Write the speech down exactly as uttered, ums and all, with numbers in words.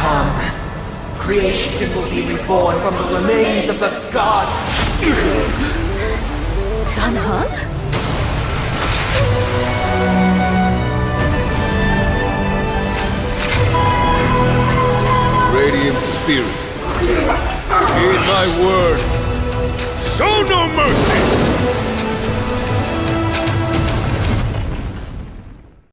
come. Creation will be reborn from the remains of the gods. Danhan? Radiant spirits, heed my word. Show no mercy!